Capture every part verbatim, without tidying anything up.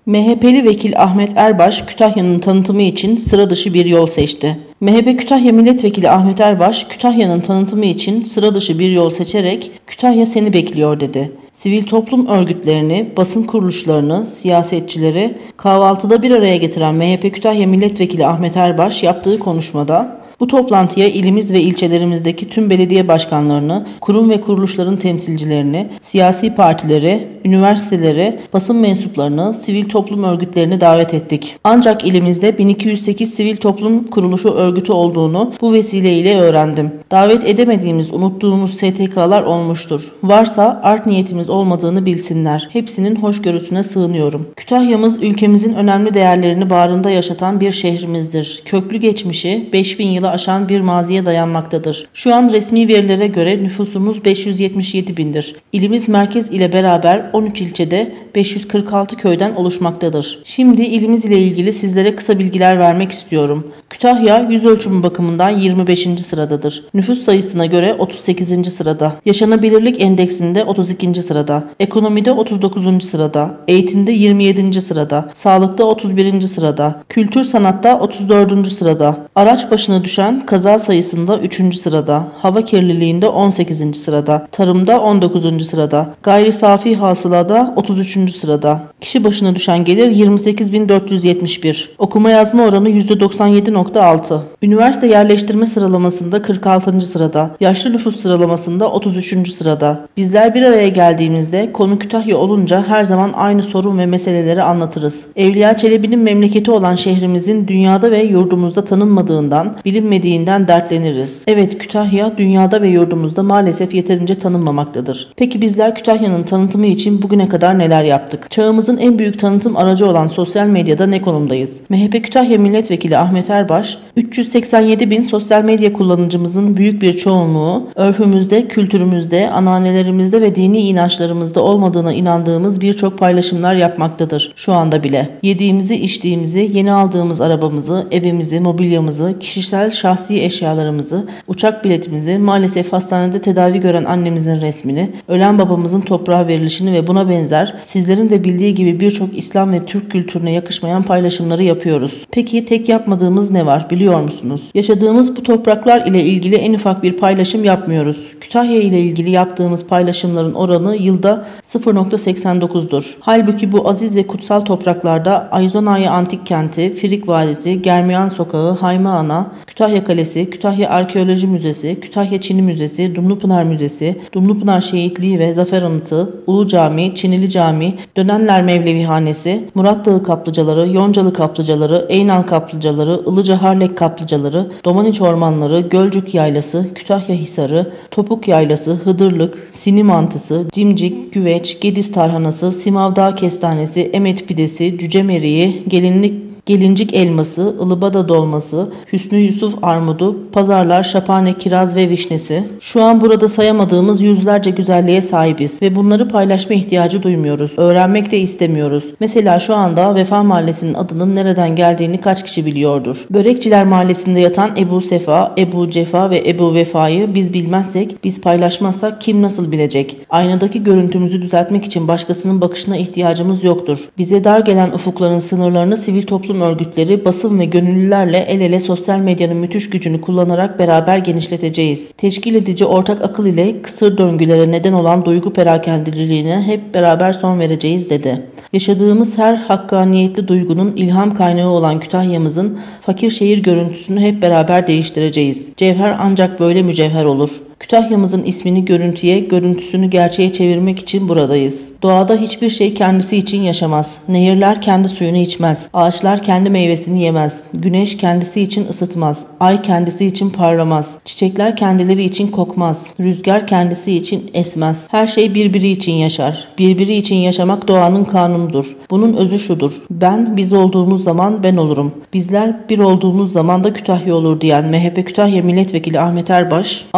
M H P'li vekil Ahmet Erbaş, Kütahya'nın tanıtımı için sıra dışı bir yol seçti. M H P Kütahya Milletvekili Ahmet Erbaş, Kütahya'nın tanıtımı için sıra dışı bir yol seçerek "Kütahya seni bekliyor" dedi. Sivil toplum örgütlerini, basın kuruluşlarını, siyasetçileri kahvaltıda bir araya getiren M H P Kütahya Milletvekili Ahmet Erbaş yaptığı konuşmada, bu toplantıya ilimiz ve ilçelerimizdeki tüm belediye başkanlarını, kurum ve kuruluşların temsilcilerini, siyasi partileri, üniversiteleri, basın mensuplarını, sivil toplum örgütlerini davet ettik. Ancak ilimizde bin iki yüz sekiz sivil toplum kuruluşu örgütü olduğunu bu vesileyle öğrendim. Davet edemediğimiz, unuttuğumuz S T K'lar olmuştur. Varsa art niyetimiz olmadığını bilsinler. Hepsinin hoşgörüsüne sığınıyorum. Kütahya'mız ülkemizin önemli değerlerini bağrında yaşatan bir şehrimizdir. Köklü geçmişi beş bin yılı aşan bir maziye dayanmaktadır. Şu an resmi verilere göre nüfusumuz beş yüz yetmiş yedi bindir. İlimiz merkez ile beraber on üç ilçede beş yüz kırk altı köyden oluşmaktadır. Şimdi ilimiz ile ilgili sizlere kısa bilgiler vermek istiyorum. Kütahya yüz ölçümü bakımından yirmi beşinci sıradadır. Nüfus sayısına göre otuz sekizinci sırada. Yaşanabilirlik endeksinde otuz ikinci sırada. Ekonomide otuz dokuzuncu sırada. Eğitimde yirmi yedinci sırada. Sağlıkta otuz birinci sırada. Kültür sanatta otuz dördüncü sırada. Araç başına düşen kaza sayısında üçüncü sırada. Hava kirliliğinde on sekizinci sırada. Tarımda on dokuzuncu sırada. Gayri safi hasılada otuz üçüncü sırada. Kişi başına düşen gelir yirmi sekiz bin dört yüz yetmiş bir. Okuma yazma oranı yüzde doksan yedi nokta altı. Üniversite yerleştirme sıralamasında kırk altıncı sırada. Yaşlı nüfus sıralamasında otuz üçüncü sırada. Bizler bir araya geldiğimizde konu Kütahya olunca her zaman aynı sorun ve meseleleri anlatırız. Evliya Çelebi'nin memleketi olan şehrimizin dünyada ve yurdumuzda tanınmadığından, bilinmediğinden dertleniriz. Evet, Kütahya dünyada ve yurdumuzda maalesef yeterince tanınmamaktadır. Peki bizler Kütahya'nın tanıtımı için bugüne kadar neler yaptık? Çağımızın en büyük tanıtım aracı olan sosyal medyada ne konumdayız? M H P Kütahya Milletvekili Ahmet Erbaş, üç yüz seksen yedi bin sosyal medya kullanıcımızın büyük bir çoğunluğu, örfümüzde, kültürümüzde, anneannelerimizde ve dini inançlarımızda olmadığına inandığımız birçok paylaşımlar yapmaktadır. Şu anda bile. Yediğimizi, içtiğimizi, yeni aldığımız arabamızı, evimizi, mobilyamızı, kişisel şahsi eşyalarımızı, uçak biletimizi, maalesef hastanede tedavi gören annemizin resmini, ölen babamızın toprağa verilişini ve buna benzer sizlerin de bildiği gibi birçok İslam ve Türk kültürüne yakışmayan paylaşımları yapıyoruz. Peki tek yapmadığımız ne var biliyor musunuz? Yaşadığımız bu topraklar ile ilgili en ufak bir paylaşım yapmıyoruz. Kütahya ile ilgili yaptığımız paylaşımların oranı yılda sıfır nokta seksen dokuz'dur. Halbuki bu aziz ve kutsal topraklarda Ayzonaya Antik Kenti, Firik Vadisi, Germiyan Sokağı, Hayma Ana, Kütahya Kalesi, Kütahya Arkeoloji Müzesi, Kütahya Çini Müzesi, Dumlupınar Müzesi, Dumlupınar Şehitliği ve Zafer Anıtı, Ulu Cami, Çinili Cami, Dönenler Mevlevihanesi, Murat Dağı Kaplıcaları, Yoncalı Kaplıcaları, Eynal Kaplıcaları, Ilıca Harlek Kaplıcaları, Domaniç Ormanları, Gölcük Yaylası, Kütahya Hisarı, Topuk Yaylası, Hıdırlık, Sini Mantısı, Cimcik, Güveç, Gediz Tarhanası, Simavdağ Kestanesi, Emet Pidesi, Cüce Meriği, Gelinlik Gelincik elması, ılıbada dolması, Hüsnü Yusuf armudu, pazarlar, şapane, kiraz ve vişnesi. Şu an burada sayamadığımız yüzlerce güzelliğe sahibiz ve bunları paylaşma ihtiyacı duymuyoruz. Öğrenmek de istemiyoruz. Mesela şu anda Vefa Mahallesi'nin adının nereden geldiğini kaç kişi biliyordur? Börekçiler Mahallesi'nde yatan Ebu Sefa, Ebu Cefa ve Ebu Vefa'yı biz bilmezsek, biz paylaşmazsak kim nasıl bilecek? Aynadaki görüntümüzü düzeltmek için başkasının bakışına ihtiyacımız yoktur. Bize dar gelen ufukların sınırlarını sivil toplum örgütleri, basın ve gönüllülerle el ele sosyal medyanın müthiş gücünü kullanarak beraber genişleteceğiz. Teşkil edici ortak akıl ile kısır döngülere neden olan duygu perakendiciliğine hep beraber son vereceğiz dedi. Yaşadığımız her hakkaniyetli duygunun ilham kaynağı olan Kütahya'mızın fakir şehir görüntüsünü hep beraber değiştireceğiz. Cevher ancak böyle mücevher olur. Kütahya'mızın ismini görüntüye, görüntüsünü gerçeğe çevirmek için buradayız. Doğada hiçbir şey kendisi için yaşamaz. Nehirler kendi suyunu içmez. Ağaçlar kendi meyvesini yemez. Güneş kendisi için ısıtmaz. Ay kendisi için parlamaz. Çiçekler kendileri için kokmaz. Rüzgar kendisi için esmez. Her şey birbiri için yaşar. Birbiri için yaşamak doğanın kanunudur. Bunun özü şudur: ben biz olduğumuz zaman ben olurum. Bizler bir olduğumuz zaman da Kütahya olur diyen M H P Kütahya Milletvekili Ahmet Erbaş, ağaçta duran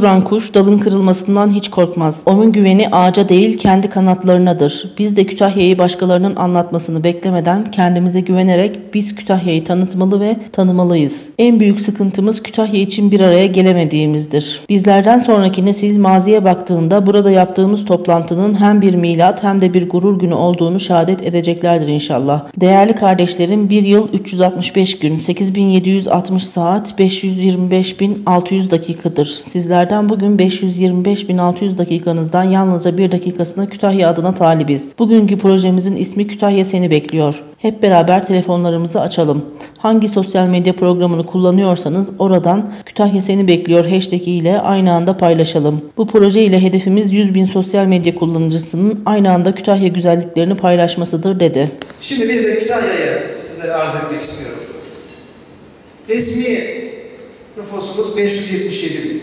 uçuran kuş dalın kırılmasından hiç korkmaz. Onun güveni ağaca değil kendi kanatlarınadır. Biz de Kütahya'yı başkalarının anlatmasını beklemeden kendimize güvenerek biz Kütahya'yı tanıtmalı ve tanımalıyız. En büyük sıkıntımız Kütahya için bir araya gelemediğimizdir. Bizlerden sonraki nesil maziye baktığında burada yaptığımız toplantının hem bir milat hem de bir gurur günü olduğunu şehadet edeceklerdir inşallah. Değerli kardeşlerim, bir yıl üç yüz altmış beş gün, sekiz bin yedi yüz altmış saat, beş yüz yirmi beş bin altı yüz dakikadır. Sizlerden bugün beş yüz yirmi beş bin altı yüz dakikanızdan yalnızca bir dakikasına Kütahya adına talibiz. Bugünkü projemizin ismi Kütahya Seni Bekliyor. Hep beraber telefonlarımızı açalım. Hangi sosyal medya programını kullanıyorsanız oradan Kütahya Seni Bekliyor hashtag ile aynı anda paylaşalım. Bu proje ile hedefimiz yüz bin sosyal medya kullanıcısının aynı anda Kütahya güzelliklerini paylaşmasıdır dedi. Şimdi bir de Kütahya'ya sizlere arz etmek istiyorum. Resmi nüfusumuz beş yüz yetmiş yedi bin.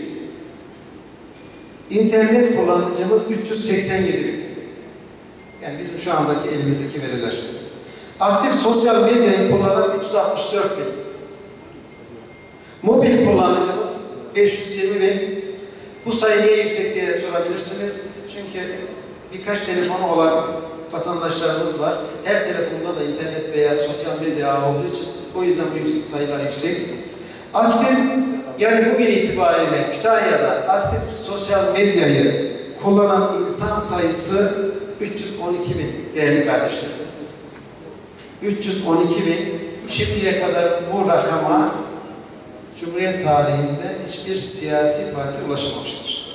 İnternet kullanıcımız üç yüz seksen yedi bin. Yani bizim şu andaki elimizdeki veriler. Aktif sosyal medyayı kullanan üç yüz altmış dört bin. Mobil kullanıcımız beş yüz yirmi bin. Bu sayı niye yüksek diye sorabilirsiniz. Çünkü birkaç telefonu olan vatandaşlarımız var. Her telefonda da internet veya sosyal medya olduğu için o yüzden bu sayılar yüksek. Aktif, yani bugün itibariyle Kütahya'da aktif sosyal medyayı kullanan insan sayısı üç yüz on iki bin değerli kardeşlerim. üç yüz on iki bin şimdiye kadar bu rakama Cumhuriyet tarihinde hiçbir siyasi parti ulaşamamıştır.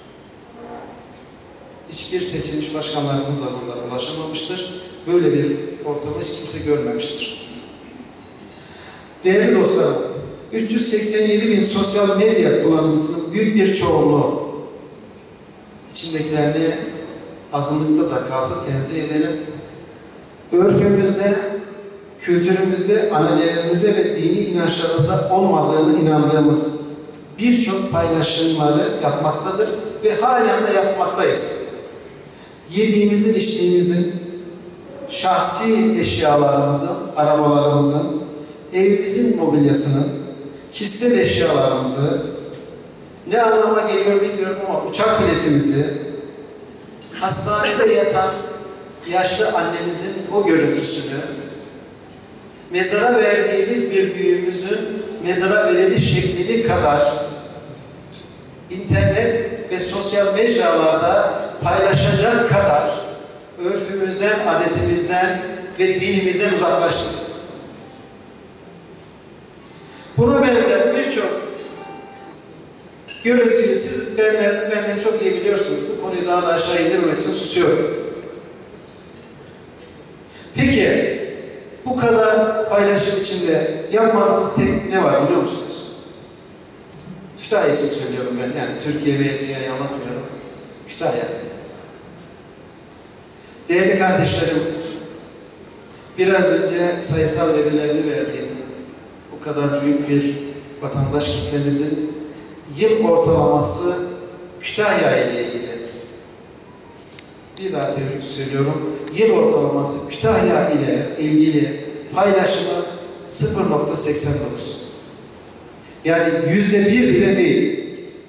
Hiçbir seçilmiş başkanlarımız da burada ulaşamamıştır. Böyle bir ortamı hiç kimse görmemiştir. Değerli dostlarım, üç yüz seksen yedi bin sosyal medya kullanıcısının büyük bir çoğunluğu, içindekilerini azınlıkta da kalsa tenzih edelim. Örfümüzde, kültürümüzde, annelerimize ve dini inançlarında olmadığını inandığımız birçok paylaşımları yapmaktadır ve halen de yapmaktayız. Yediğimizin, içtiğimizin, şahsi eşyalarımızın, arabalarımızın, evimizin mobilyasının, kişisel eşyalarımızı, ne anlama geliyor bilmiyorum ama uçak biletimizi, hastanede yatan yaşlı annemizin o görüntüsünü, mezara verdiğimiz bir büyüğümüzün mezara veriliş şeklini kadar internet ve sosyal mecralarda paylaşacak kadar örfümüzden, adetimizden ve dinimizden uzaklaştık. Buna benzer birçok görüntüyü siz benden, benden çok iyi biliyorsunuz. Bu konuyu daha da aşağı indirmek için susuyorum. Peki, bu kadar paylaşım içinde yapmadığımız tek ne var biliyor musunuz? Kütahya için söylüyorum ben, yani Türkiye ve dünyayı anlatmıyorum. Kütahya. Değerli kardeşlerim, biraz önce sayısal verilerini verdiğim bu kadar büyük bir vatandaş kitlemizin yıl ortalaması Kütahya ile ilgili. Bir daha teorik söylüyorum. Yıl ortalaması Kütahya ile ilgili paylaşımı sıfır nokta seksen dokuz. Yani yüzde bir bile değil.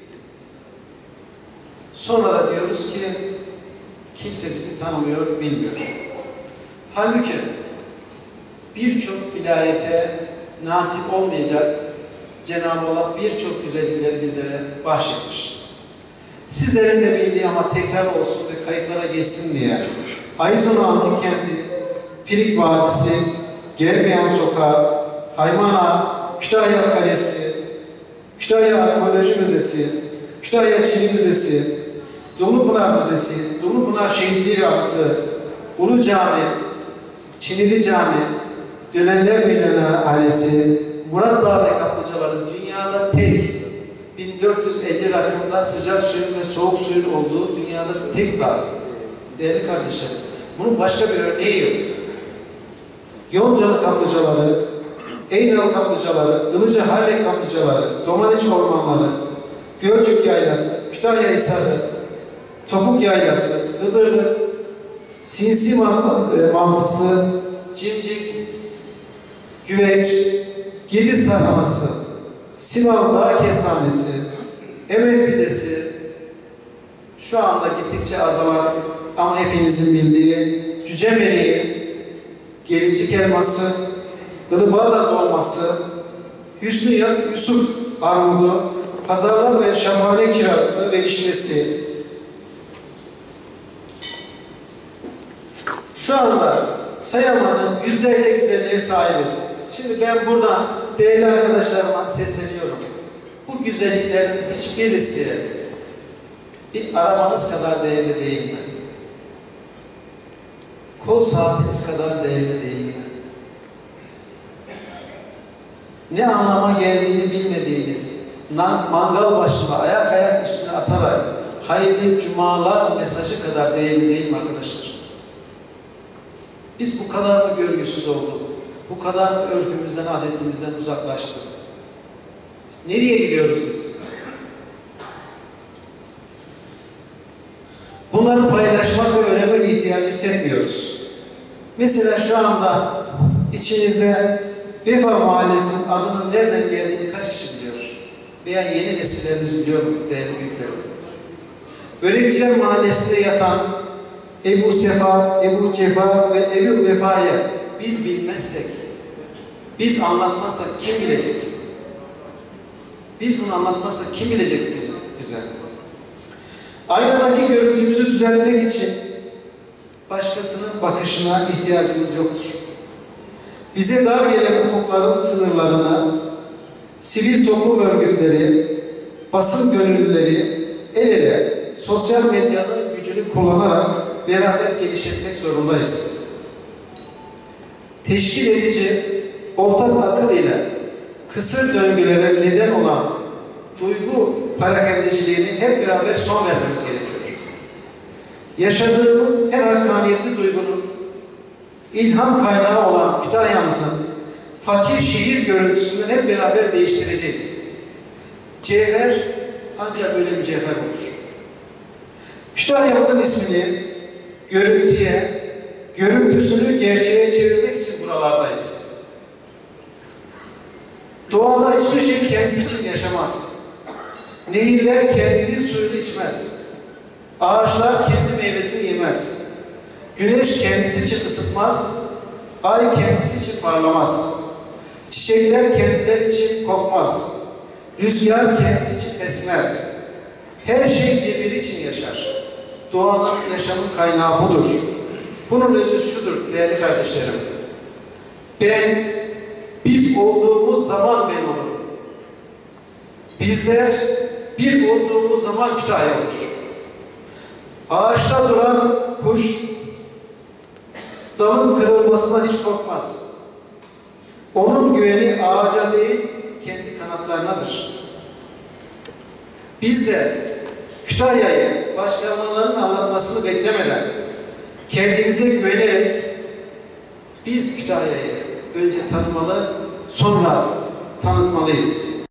Sonra da diyoruz ki kimse bizi tanımıyor, bilmiyor. Halbuki birçok vilayete nasip olmayacak Cenab-ı Allah birçok güzellikleri bizlere bahşetmiş. Sizlerin de bildiği ama tekrar olsun ve kayıtlara geçsin diye Ayzonu Antik Kenti, Filik Vadisi, Germeyan Sokağı, Haymana, Kütahya Kalesi, Kütahya Arkeoloji Müzesi, Kütahya Çini Müzesi, Dumlupınar Müzesi, Dumlupınar Şehitliği Vakfı, Ulu Cami, Çinili Cami, Dönenler Milyonu ailesi, Murat Dağı ve Kaplıcaları dünyada tek bin dört yüz elli rakımda sıcak suyun ve soğuk suyun olduğu dünyada tek dağ. Değerli kardeşlerim, bunun başka bir örneği yok. Yoncalı kaplıcaları, Eynal kaplıcaları, Ilıca Harlek kaplıcaları, Domaniç ormanları, Gölcük Yaylası, Kütahya Hisarı, Topuk Yaylası, Hıdırlı, Sinsi Mantısı, Cimcik, Güveç, Gediz Tarhanası, Simav Dağ Kestanesi, Emek Pidesi şu anda gittikçe azalan ama hepinizin bildiği Cücemeli, Gelincik Elması, Ilıbağlar Dolması, Hüsnü Yusuf Armudu, Pazarlar ve Şamhane Kirazı ve Vişnesi. Şu anda sayamadığım yüzlerce güzelliğe sahibiz. Şimdi ben burada değerli arkadaşlarıma sesleniyorum. Bu güzelliklerin hiçbirisi bir arabanız kadar değerli değil mi? Kol saatiniz kadar değerli değil mi? Ne anlama geldiğini bilmediğiniz, mangal başında ayak ayak üstüne atarak hayırlı cumalar mesajı kadar değerli değil mi arkadaşlar? Biz bu kadar mı görgüsüz olduk? Bu kadar mı örfümüzden, adetimizden uzaklaştık? Nereye gidiyoruz biz? Bunları paylaşmak ve öğrenme ihtiyacı hissetmiyoruz. Mesela şu anda içinizde Vefa Mahallesi'nin adının nereden geldiğini kaç kişi biliyor? Veya yeni nesillerimiz biliyor mu değerli büyüklerim? Börekçiler Mahallesi'nde yatan Ebu Sefa, Ebu Cefa ve Ebu Vefa'yı biz bilmezsek, biz anlatmazsak kim bilecek? Biz bunu anlatmazsak kim bilecek bize? Aynadaki görüntümüzü düzenlemek için başkasının bakışına ihtiyacımız yoktur. Bize dar gelen ufukların sınırlarını, sivil toplum örgütleri, basın gönüllüleri el ele sosyal medyanın gücünü kullanarak beraber geliştirmek zorundayız. Teşkil edici ortak akıl ile kısır döngülere neden olan duygu parakendeciliğini hep beraber son vermemiz gerekiyor. Yaşadığımız en hakkaniyetli duygunun ilham kaynağı olan Kütahya'mızın fakir şehir görüntüsünü hep beraber değiştireceğiz. Cevher ancak böyle bir cevher olur. Kütahya'mızın ismini görüntüye, görüntüsünü gerçeğe çevirmek için buralardayız. Doğada hiçbir şey kendisi için yaşamaz. Nehirler kendi suyunu içmez. Ağaçlar kendi meyvesini yemez. Güneş kendisi için ısıtmaz. Ay kendisi için parlamaz. Çiçekler kendileri için kokmaz. Rüzgar kendisi için esmez. Her şey birbiri için yaşar. Doğanın yaşamın kaynağı budur. Bunun özü şudur değerli kardeşlerim. Ben, biz olduğumuz zaman ben olurum. Bizler bir olduğumuz zaman Kütahya olur. Ağaçta duran kuş dalın kırılmasına hiç korkmaz. Onun güveni ağaca değil, kendi kanatlarınadır. Biz de Kütahya'yı başkalarının anlatmasını beklemeden kendimize güvenerek biz Kütahya'yı önce tanımalı, sonra tanıtmalıyız.